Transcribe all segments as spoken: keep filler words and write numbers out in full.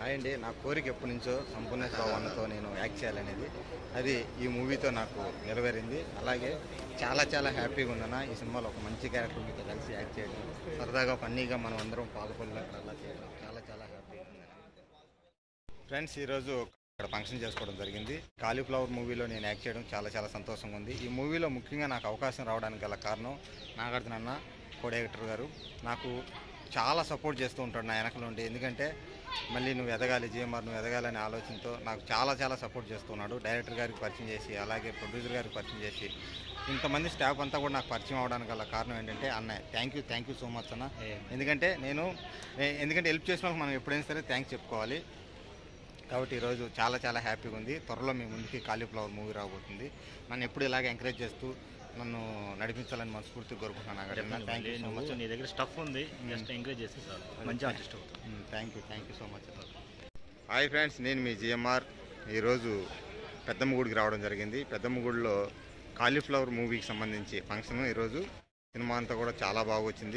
Hi అండి, నా కోరిక ఎప్పటి నుంచో సంపూర్ణ భావనతో నేను యాక్ట్ చేయాలనేది, అది ఈ మూవీతో నాకు నెరవేరింది. అలాగే చాలా చాలా హ్యాపీగా ఉందన్న ఈ సినిమాలో ఒక మంచి క్యారెక్టర్ మీతో కలిసి యాక్ట్ చేయడం, సరదాగా ఫన్నీగా మనం అందరం పాల్గొని అలా చేయడం చాలా చాలా హ్యాపీగా ఉంది. ఫ్రెండ్స్, ఈరోజు ఇక్కడ ఫంక్షన్ చేసుకోవడం జరిగింది. కాలీఫ్లవర్ మూవీలో నేను యాక్ట్ చేయడం చాలా చాలా సంతోషంగా ఉంది. ఈ మూవీలో ముఖ్యంగా నాకు అవకాశం రావడానికి గల కారణం నాగార్జున అన్న, కో డైరెక్టర్ గారు నాకు చాలా సపోర్ట్ చేస్తూ ఉంటాడు నా వెనకలో ఉండి. ఎందుకంటే మళ్ళీ నువ్వు ఎదగాలి జిఎంఆర్, నువ్వు ఎదగాలనే ఆలోచనతో నాకు చాలా చాలా సపోర్ట్ చేస్తున్నాడు. డైరెక్టర్ గారికి పరిచయం చేసి, అలాగే ప్రొడ్యూసర్ గారికి పరిచయం చేసి, ఇంతమంది స్టాఫ్ అంతా కూడా నాకు పరిచయం అవడానికి గల కారణం ఏంటంటే అన్నయ్య. Thank you thank you so much అన్న. ఎందుకంటే నేను ఎందుకంటే హెల్ప్ చేసిన వాళ్ళకి మనం ఎప్పుడైనా సరే థ్యాంక్స్ చెప్పుకోవాలి. కాబట్టి ఈరోజు చాలా చాలా హ్యాపీగా ఉంది. త్వరలో మీ ముందుకి కాలీఫ్లవర్ మూవీ రాబోతుంది. నన్ను ఎప్పుడు ఇలాగ ఎంకరేజ్ చేస్తూ నన్ను నడిపించాలని మనస్ఫూర్తిగా కోరుకుంటున్నాను. Thank you so much. నీ దగ్గర స్టఫ్ ఉంది, జస్ట్ ఎంకరేజ్ చేస్తే సార్ మంచి ఆర్టిస్ట్ అవుతుంది. Thank you thank you so much. Hi friends, నేను మీ జిఎంఆర్. ఈరోజు పెద్దమ్మగుడికి రావడం జరిగింది. పెద్దమ్మగుడిలో కాలీఫ్లవర్ మూవీకి సంబంధించి ఫంక్షన్. ఈరోజు సినిమా అంతా కూడా చాలా బాగా వచ్చింది.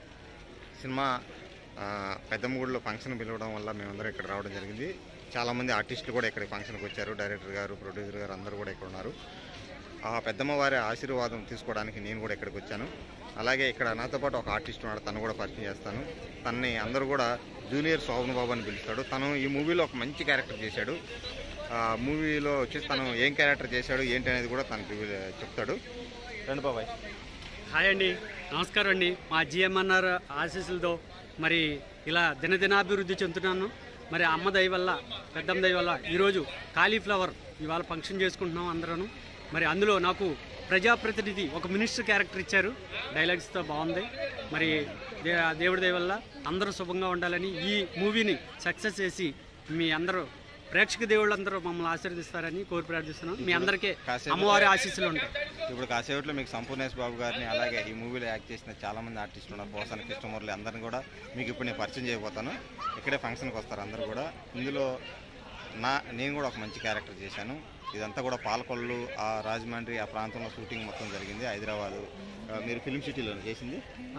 సినిమా పెద్దమ్మగుడిలో ఫంక్షన్ పిలవడం వల్ల మేమందరం ఇక్కడ రావడం జరిగింది. చాలామంది ఆర్టిస్టులు కూడా ఇక్కడ ఫంక్షన్కి వచ్చారు. డైరెక్టర్ గారు, ప్రొడ్యూసర్ గారు అందరూ కూడా ఇక్కడ ఉన్నారు. ఆ పెద్దమ్మ వారి ఆశీర్వాదం తీసుకోవడానికి నేను కూడా ఇక్కడికి వచ్చాను. అలాగే ఇక్కడ నాతో పాటు ఒక ఆర్టిస్ట్ ఉన్నాడు, తను కూడా పరిచయం చేస్తాను. తనని అందరూ కూడా జూనియర్ శోభన్ బాబు అని పిలుస్తాడు. తను ఈ మూవీలో ఒక మంచి క్యారెక్టర్ చేశాడు. ఆ మూవీలో వచ్చేసి తను ఏం క్యారెక్టర్ చేశాడు ఏంటి అనేది కూడా తనకి చెప్తాడు. రండి బాబాయ్. హాయ్ అండి, నమస్కారం అండి. మా జిఎంఆర్ ఆశీస్సులతో మరి ఇలా దినదినాభివృద్ధి చెందుతున్నాను. మరి అమ్మ దయ వల్ల, పెద్దమ్మ దయ వల్ల ఈరోజు కాలీఫ్లవర్ ఇవాళ ఫంక్షన్ చేసుకుంటున్నాం అందరూ. మరి అందులో నాకు ప్రజాప్రతినిధి ఒక మినిస్టర్ క్యారెక్టర్ ఇచ్చారు. డైలాగ్స్తో బాగుంది. మరి దే దేవుడి దయ వల్ల అందరూ శుభంగా ఉండాలని, ఈ మూవీని సక్సెస్ చేసి మీ అందరూ ప్రేక్షక దేవుళ్ళందరూ మమ్మల్ని ఆశీర్వదిస్తారని కోరి ప్రార్థిస్తున్నాం. మీ అందరికీ అమ్మవారి ఆశీస్సులు ఉంటాయి. ఇప్పుడు కాసేపట్లో మీకు సంపూర్ణేష్ బాబు గారిని, అలాగే ఈ మూవీలో యాక్ట్ చేసిన చాలామంది ఆర్టిస్టులు ఉన్నారు. పోసాని కృష్ణమూర్తి అందరిని కూడా మీకు ఇప్పుడు నేను పరిచయం చేయబోతాను. ఇక్కడే ఫంక్షన్కి వస్తారు అందరూ కూడా. ఇందులో నా నేను కూడా ఒక మంచి క్యారెక్టర్ చేశాను. ఇదంతా కూడా పాలకొల్లు, ఆ రాజమండ్రి ఆ ప్రాంతంలో షూటింగ్ మొత్తం జరిగింది. హైదరాబాదు మీరు ఫిల్మ్ సిటీలో చేసింది,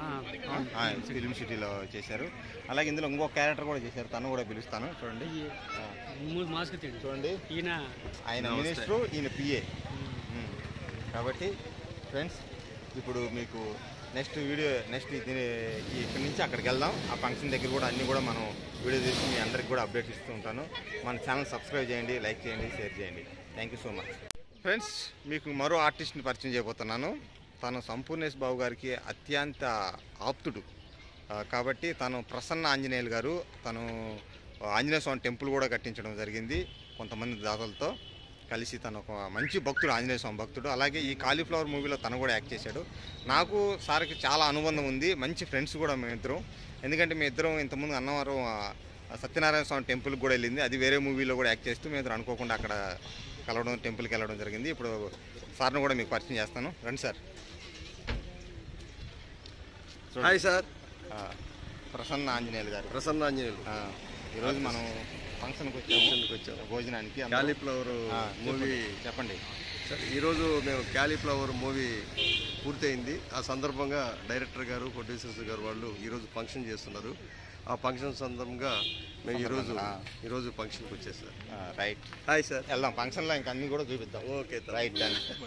ఫిల్మ్ సిటీలో చేశారు. అలాగే ఇందులో ఇంకో క్యారెక్టర్ కూడా చేశారు, తను కూడా పిలుస్తాను. చూడండి చూడండి, ఈయన ఆయన మినిస్టరు, ఈయన పిఏ. కాబట్టి ఫ్రెండ్స్, ఇప్పుడు మీకు నెక్స్ట్ వీడియో నెక్స్ట్ ఇక్కడి నుంచి అక్కడికి వెళ్దాం. ఆ ఫంక్షన్ దగ్గర కూడా అన్నీ కూడా మనం వీడియో తీసి మీ అందరికి కూడా అప్డేట్ ఇస్తూ ఉంటాను. మన ఛానల్ సబ్స్క్రైబ్ చేయండి, లైక్ చేయండి, షేర్ చేయండి. Thank you so much. Friends, మీకు మరో ఆర్టిస్ట్ని పరిచయం చేయబోతున్నాను. తను సంపూర్ణేష్ బాబు గారికి అత్యంత ఆప్తుడు. కాబట్టి తను ప్రసన్న ఆంజనేయులు గారు. తను ఆంజనేయ స్వామి టెంపుల్ కూడా కట్టించడం జరిగింది కొంతమంది దాతలతో కలిసి. తను ఒక మంచి భక్తుడు, ఆంజనేయ స్వామి భక్తుడు. అలాగే ఈ కాలీఫ్లవర్ మూవీలో తను కూడా యాక్ట్ చేశాడు. నాకు సార్కి చాలా అనుబంధం ఉంది, మంచి ఫ్రెండ్స్ కూడా మేమిద్దరం. ఎందుకంటే మీ ఇద్దరం ఇంతకుముందు అన్నవరం సత్యనారాయణ స్వామి టెంపుల్కి కూడా వెళ్ళింది, అది వేరే మూవీలో కూడా యాక్ట్ చేస్తూ మేము అనుకోకుండా అక్కడ కలవడం, టెంపుల్కి వెళ్ళడం జరిగింది. ఇప్పుడు సార్ని కూడా మీకు పరిచయం చేస్తాను. రండి sir. Hi sir. Prasanna Anjaneyulu garu. Prasanna Anjaneyulu. ఈరోజు మనం ఫంక్షన్కి వచ్చాము, వచ్చాము భోజనానికి. కాలీఫ్లవర్ మూవీ చెప్పండి సార్. ఈరోజు మేము కాలీఫ్లవర్ మూవీ పూర్తయింది. ఆ సందర్భంగా డైరెక్టర్ గారు, ప్రొడ్యూసర్స్ గారు వాళ్ళు ఈరోజు ఫంక్షన్ చేస్తున్నారు. ఆ ఫంక్షన్ సందర్భంగా మేము ఈరోజు ఈరోజు ఫంక్షన్కి వచ్చేసారు. రైట్. Hi sir. వెళ్దాం ఫంక్షన్లో, ఇంకా అన్నీ కూడా చూపిద్దాం. Okay right.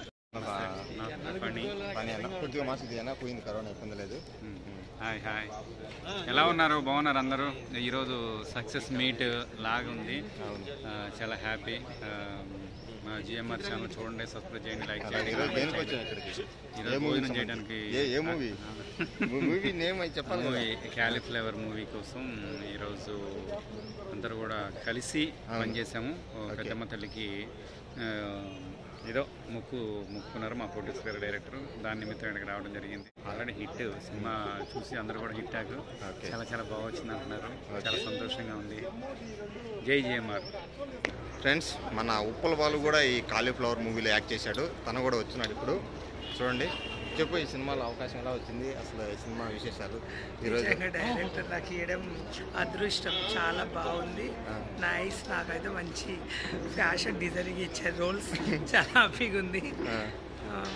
పని అన్న కొద్దిగా మాస్క్ తీయనా, పోయింది కరోనా, ఇబ్బంది లేదు. హాయ్ హాయ్, ఎలా ఉన్నారు? బాగున్నారు అందరూ? ఈరోజు సక్సెస్ మీట్ లాగా ఉంది, చాలా హ్యాపీ. మా జిఎంఆర్ ఛానల్ చూడండి, సబ్స్క్రైబ్ చేయండి, లైక్ చేయండి. ఈరోజు భోజనం చేయడానికి మూవీ నేమ్ చెప్పాలి. మూవీ కాలీఫ్లవర్ మూవీ కోసం ఈరోజు అందరూ కూడా కలిసి పనిచేసాము. పెద్దమ్మ తల్లికి ఏదో ముక్కు ముక్కున్నారు మా ప్రొడ్యూసర్ గారు, డైరెక్టర్. దాని నిమిత్తం ఇక్కడికి రావడం జరిగింది. ఆల్రెడీ హిట్ సినిమా చూసి అందరూ కూడా హిట్ ఆకు చాలా చాలా బాగా వచ్చింది అంటున్నారు. చాలా సంతోషంగా ఉంది. జై జిఎంఆర్. ఫ్రెండ్స్, మన ఉప్పల బాలు కూడా ఈ కాలీఫ్లవర్ మూవీలో యాక్ట్ చేశాడు. తను కూడా వచ్చినాడు. ఇప్పుడు చూడండి, చెప్పు ఈ సినిమాలో అవకాశం ఎలా వచ్చింది, అసలు ఈ సినిమా విశేషాలు? ఈరోజు డైరెక్టర్ నాకు ఇవ్వడం అదృష్టం, చాలా బాగుంది. నైస్. నాకైతే మంచి ఫ్యాషన్ డిజైనింగ్ ఇచ్చారు, రోల్స్ చాలా హ్యాపీగా ఉంది.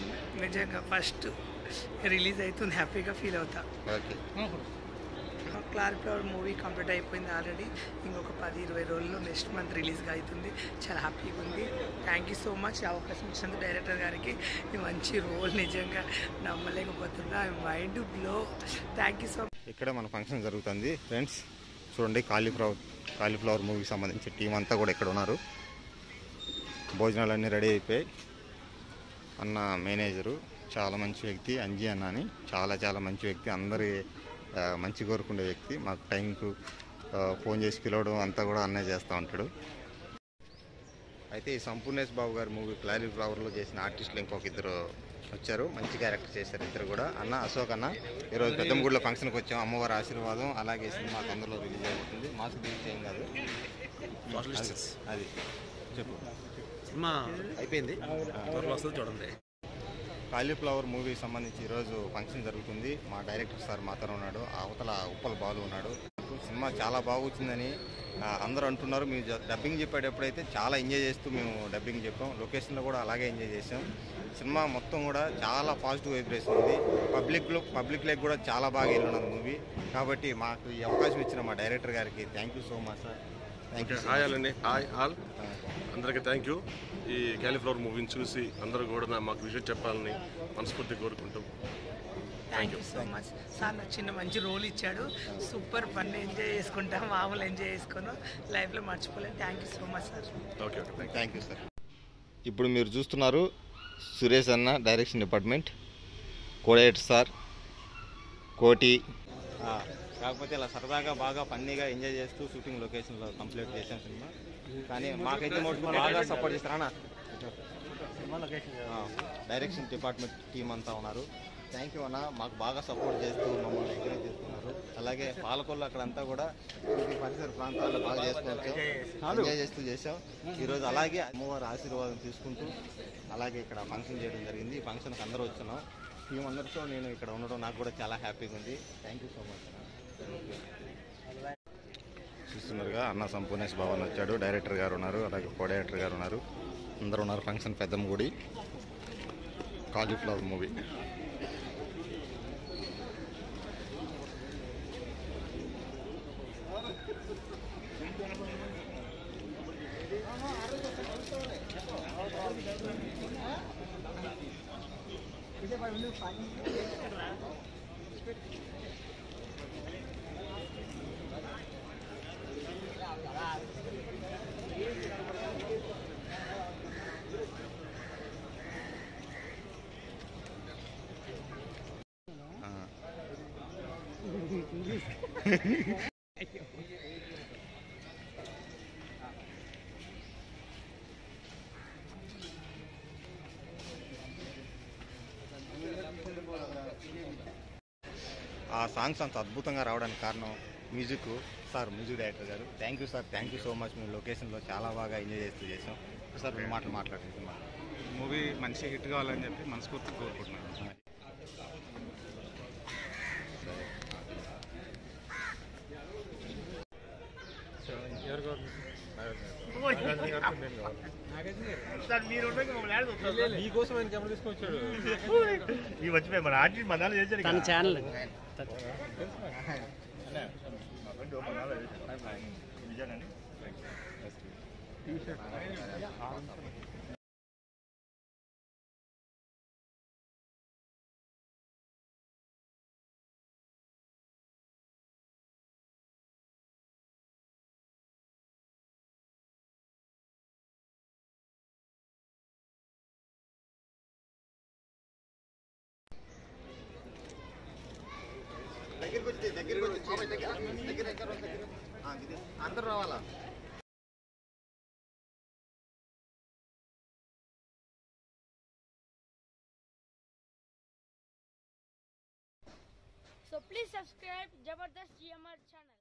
నిజంగా ఫస్ట్ రిలీజ్ అవుతుంది, హ్యాపీగా ఫీల్ అవుతా. ఓకే. క్లారిఫ్లవర్ మూవీ కంప్లీట్ అయిపోయింది ఆల్రెడీ. ఇంకొక పది ఇరవై రోజుల్లో నెక్స్ట్ మంత్ రిలీజ్గా అవుతుంది. చాలా హ్యాపీగా ఉంది. థ్యాంక్ యూ సో మచ్ అవకాశం ఇచ్చినందుకు డైరెక్టర్ గారికి. ఈ మంచి రోల్ నిజంగా నమ్మలేకపోతున్నా. Mind blow. Thank you so much. ఇక్కడ మన ఫంక్షన్ జరుగుతుంది ఫ్రెండ్స్. చూడండి, కాలీఫ్లవర్ కాలీఫ్లవర్ మూవీకి సంబంధించి టీం అంతా కూడా ఇక్కడ ఉన్నారు. భోజనాలు అన్నీ రెడీ అయిపోయాయి. అన్న మేనేజరు చాలా మంచి వ్యక్తి, అంజీ అన్న అని చాలా చాలా మంచి వ్యక్తి, అందరి మంచి కోరుకునే వ్యక్తి. మాకు టైంకు ఫోన్ చేసి పిలవడం అంతా కూడా అన్నయ్య చేస్తూ ఉంటాడు. అయితే ఈ సంపూర్ణేష్ బాబు గారి మూవీ కాలీఫ్లవర్లో చేసిన ఆర్టిస్టులు ఇంకొక ఇద్దరు వచ్చారు. మంచి క్యారెక్టర్ చేశారు ఇద్దరు కూడా. అన్న అశోక్ అన్న ఈరోజు పెద్దమ్మగుడిలో ఫంక్షన్కి వచ్చాం. అమ్మవారి ఆశీర్వాదం. అలాగే సినిమా తొందరలో రిలీజ్ అయిపోతుంది. మాస్క్ రిలీజ్ ఏం కాదు అది చెప్పు. సినిమా అయిపోయింది, త్వరలో వస్తుంది చూడండి. కాలీఫ్లవర్ మూవీకి సంబంధించి ఈరోజు ఫంక్షన్ జరుగుతుంది. మా డైరెక్టర్ సార్ మాత్రం ఉన్నాడు, అవతల ఉప్పల బాలు ఉన్నాడు. సినిమా చాలా బాగుంటుందని అందరూ అంటున్నారు. మేము డబ్బింగ్ చెప్పేటప్పుడైతే చాలా ఎంజాయ్ చేస్తూ మేము డబ్బింగ్ చెప్పాం. లొకేషన్లో కూడా అలాగే ఎంజాయ్ చేసాం. సినిమా మొత్తం కూడా చాలా పాజిటివ్ వైబ్రేషన్ ఉంది. పబ్లిక్లో పబ్లిక్లోకి కూడా చాలా బాగా వెళ్ళినది మూవీ. కాబట్టి మాకు ఈ అవకాశం ఇచ్చిన మా డైరెక్టర్ గారికి thank you so much sir. Thank you. Hi అండి, హాయ్ ఆల్ అందరికీ థ్యాంక్ యూ. ఈ కాలీఫ్లవర్ మూవీని చూసి అందరూ కూడా మాకు విషయం చెప్పాలని మనస్ఫూర్తి కోరుకుంటూ thank you so much sir. నాకు చిన్న మంచి రోల్ ఇచ్చాడు. సూపర్ ఫన్ ఎంజాయ్ చేసుకుంటాం. మామూలు ఎంజాయ్ చేసుకున్నాం. లైఫ్లో మర్చిపోలేము. Thank you so much sir. Okay okay thank you sir. ఇప్పుడు మీరు చూస్తున్నారు సురేష్ అన్న డైరెక్షన్ డిపార్ట్మెంట్, కోడేటర్ సార్, కోటి. కాకపోతే ఇలా సరదాగా బాగా ఫన్నీగా ఎంజాయ్ చేస్తూ షూటింగ్ లొకేషన్లో కంప్లీట్ చేసాం సినిమా. కానీ మాకైతే మటుకు బాగా సపోర్ట్ చేస్తారా డైరెక్షన్ డిపార్ట్మెంట్ టీం అంతా ఉన్నారు. థ్యాంక్ యూ అన్న, మాకు బాగా సపోర్ట్ చేస్తూ మమ్మల్ని ఎంకరేజ్ చేస్తున్నారు. అలాగే పాలకొల్లు అక్కడంతా కూడా ఈ పరిసర ప్రాంతాల్లో బాగా చేసుకోవచ్చు, ఎంజాయ్ చేస్తూ చేసాం. ఈరోజు అలాగే అమ్మవారి ఆశీర్వాదం తీసుకుంటూ అలాగే ఇక్కడ ఫంక్షన్ చేయడం జరిగింది. ఈ ఫంక్షన్కి అందరూ వచ్చినాం. టీం అందరితో నేను ఇక్కడ ఉండడం నాకు కూడా చాలా హ్యాపీగా ఉంది. థ్యాంక్ యూ సో మచ్ అన్న. చూస్తున్నారుగా అన్న సంపూర్ణేష్ బాబు వచ్చాడు, డైరెక్టర్ గారు ఉన్నారు, అలాగే కో డైరెక్టర్ గారు ఉన్నారు, అందరూ ఉన్నారు. ఫంక్షన్ పెద్దమ్మ గుడి కాలీఫ్లవర్ మూవీ. ఆ సాంగ్స్ అంత అద్భుతంగా రావడానికి కారణం మ్యూజిక్ సార్, మ్యూజిక్ డైరెక్టర్ గారు. Thank you sir, thank you so much. మేము లొకేషన్లో చాలా బాగా ఎంజాయ్ చేస్తూ చేసాం. సార్ రెండు మాటలు మాట్లాడండి. మూవీ మంచి హిట్ కావాలని చెప్పి మనస్ఫూర్తి కోరుకుంటున్నాను. మీకోసం ఆయన కెమెరా తీసుకొచ్చాడు. ఈ వచ్చిపోయి మన ఆర్టీ మనాలు చేశారు. తన ఛానల్ విజయానండి. అందరూ రావాలా? So please subscribe Jabardast G M R channel.